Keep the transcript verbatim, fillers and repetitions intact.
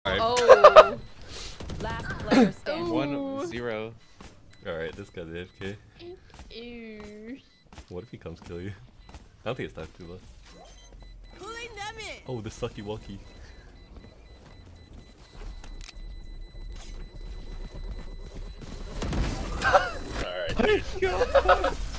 Right. Oh. Last player standing. One zero. Alright, this guy's A F K. Ew. What if he comes kill you? I don't think it's time to left. Oh, this sucky walkie. Alright.